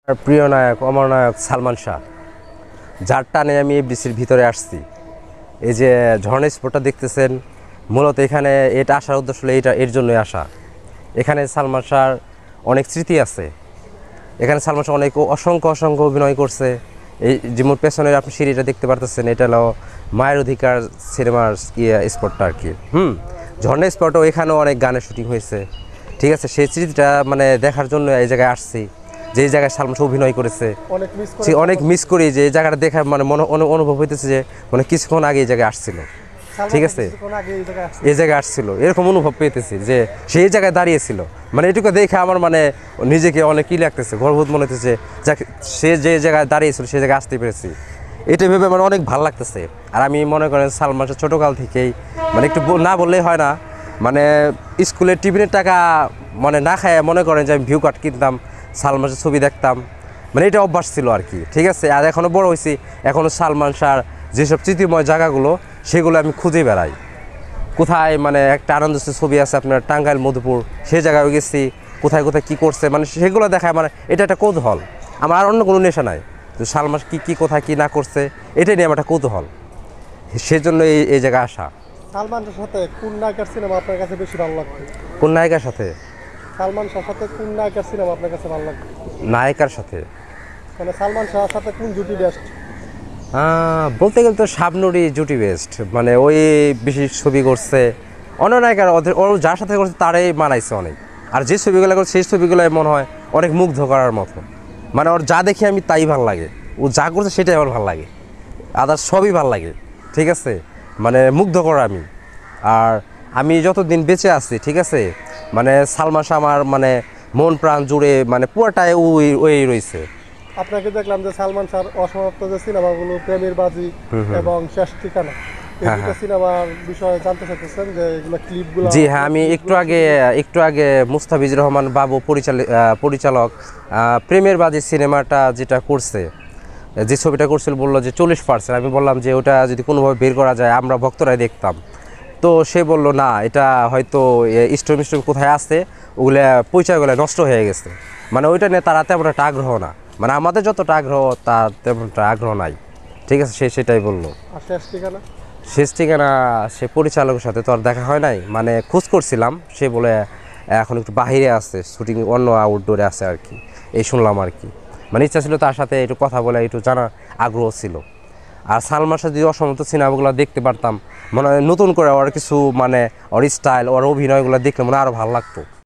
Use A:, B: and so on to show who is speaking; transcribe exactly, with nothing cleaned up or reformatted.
A: আর প্রিয় নায়ক অমর নায়ক সালমান শাহ, যার টানে আমি এফডিসির ভিতরে আসছি। এই যে ঝর্ণা স্পটটা দেখতেছেন, মূলত এখানে এটা আসার উদ্দেশ্য হলো এটা এর জন্যই আসা। এখানে সালমান শাহর অনেক স্মৃতি আছে। এখানে সালমান শাহ অনেক অসংখ্য অসংখ্য অভিনয় করছে। এই যেমন পেছনের আপনি সিঁড়িটা দেখতে পারতেছেন, এটা হলো মায়ের অধিকার সিনেমার ইয়ে স্পটটা আর কি। হুম ঝর্ণা স্পটও এখানেও অনেক গানের শুটিং হয়েছে। ঠিক আছে, সেই স্মৃতিটা মানে দেখার জন্য এই জায়গায় আসছি, যে জায়গায় সালমান শাহ অভিনয় করেছে। সে অনেক মিস করি যে এই জায়গাটা দেখার মানে মনে অনুভব হইতেছে যে মানে কিছুক্ষণ আগে এই জায়গায় আসছিল। ঠিক আছে, এই জায়গায় আসছিল এরকম অনুভব পেতেছি যে সেই জায়গায় দাঁড়িয়েছিল। মানে এটুকু দেখে আমার মানে নিজেকে অনেক কি লাগতেছে, গর্ববোধ মনে হতেছে যে সে যে জায়গায় দাঁড়িয়েছিল সেই জায়গায় আসতে পেরেছি। এটা ভেবে আমার অনেক ভালো লাগতেছে। আর আমি মনে করেন সালমান শাহ ছোটোকাল থেকেই মানে একটু না বললেই হয় না, মানে স্কুলের টিফিনের টাকা মানে না খায় মনে করেন যে আমি ভিউ কার্ড কিনতাম, সালমান শাহ ছবি দেখতাম, মানে এটা অভ্যাস ছিল আর কি। ঠিক আছে, আর এখনও বড় হয়েছি, এখনও সালমান শাহর যেসব স্মৃতিময় জায়গাগুলো সেগুলো আমি খুঁজে বেড়াই। কোথায় মানে একটা আনন্দ ছবি আছে আপনার টাঙ্গাইল মধুপুর, সেই জায়গায় গেছি, কোথায় কোথায় কী করছে মানে সেগুলো দেখায়। মানে এটা একটা কৌতূহল, আমার আর অন্য কোনো নেশা নাই। তো সালমান কী কী কোথায় কী না করছে এটাই নিয়ে আমার একটা কৌতূহল, সেজন্য এই এই জায়গায় আসা।
B: সালমান শাহের সাথে কোন নায়িকার সিনেমা আপনার কাছে বেশি ভালো লাগবে?
A: কোন নায়িকার সাথে?
B: সালমান শাহের সাথে কোন নায়িকার সিনেমা আপনার কাছে ভালো লাগবে?
A: নায়িকার সাথে
B: মানে সালমান শাহের সাথে কোন জুটি বেস্ট?
A: বলতে গেলে তো শাবনুরই জুটি বেস্ট, মানে ওই বেশি ছবি করছে। অন্য নায়িকার ওদের ওর যার সাথে করছে তারাই মানাইছে অনেক। আর যে ছবিগুলো করছে সেই ছবিগুলো মনে হয় অনেক মুগ্ধ করার মতো। মানে ওর যা দেখি আমি তাই ভালো লাগে, ও যা করছে সেটাই আমার ভালো লাগে, আদার্স সবই ভালো লাগে। ঠিক আছে, মানে মুগ্ধ করা আমি। আর আমি যতদিন বেঁচে আছি, ঠিক আছে, মানে সালমান শাহ আমার মানে মন প্রাণ জুড়ে মানে পুরোটাই ওই ওই রয়েছে।
B: আপনাকে দেখলাম যে সালমান শাহর অসমাপ্ত যে সিনেমাগুলো প্রেমের বাজি এবং শেষ ঠিকানা, এই দুটো সিনেমার বিষয়ে জানতে চাইতেছেন যে এগুলো ক্লিপগুলো?
A: জি হ্যাঁ, আমি একটু আগে একটু আগে মুস্তাফিজুর রহমান বাবু পরিচালিত পরিচালক প্রেমের বাজি সিনেমাটা যেটা করছে, যে ছবিটা করছিল বললো যে চল্লিশ পার্সেন্ট। আমি বললাম যে ওটা যদি কোনোভাবে বের করা যায় আমরা ভক্তরাই দেখতাম। তো সে বলল না, এটা হয়তো স্টোরি মিস্টোরি কোথায় আসছে, ওগুলো পরিচয়গুলো নষ্ট হয়ে গেছে। মানে ওইটা নিয়ে তারা তেমন একটা আগ্রহ না, মানে আমাদের যতটা আগ্রহ তার তেমনটা আগ্রহ নাই। ঠিক আছে, সে সেটাই বললো।
B: আর শেষ ঠিকানা?
A: শেষ ঠিকানা সে পরিচালকের সাথে তো আর দেখা হয় নাই, মানে খোঁজ করছিলাম, সে বলে এখন একটু বাহিরে আছে, শুটিং অন্য আউটডোরে আছে আর কি, এই শুনলাম আর কি। মানে ইচ্ছা ছিল তার সাথে একটু কথা বলে, একটু জানার আগ্রহ ছিল। আর সালমান শাহ যদি অসমত সিনেমাগুলো দেখতে পারতাম, মানে নতুন করে ওর কিছু মানে ওর স্টাইল ওর অভিনয়গুলো দেখলে মনে আরও ভালো লাগতো।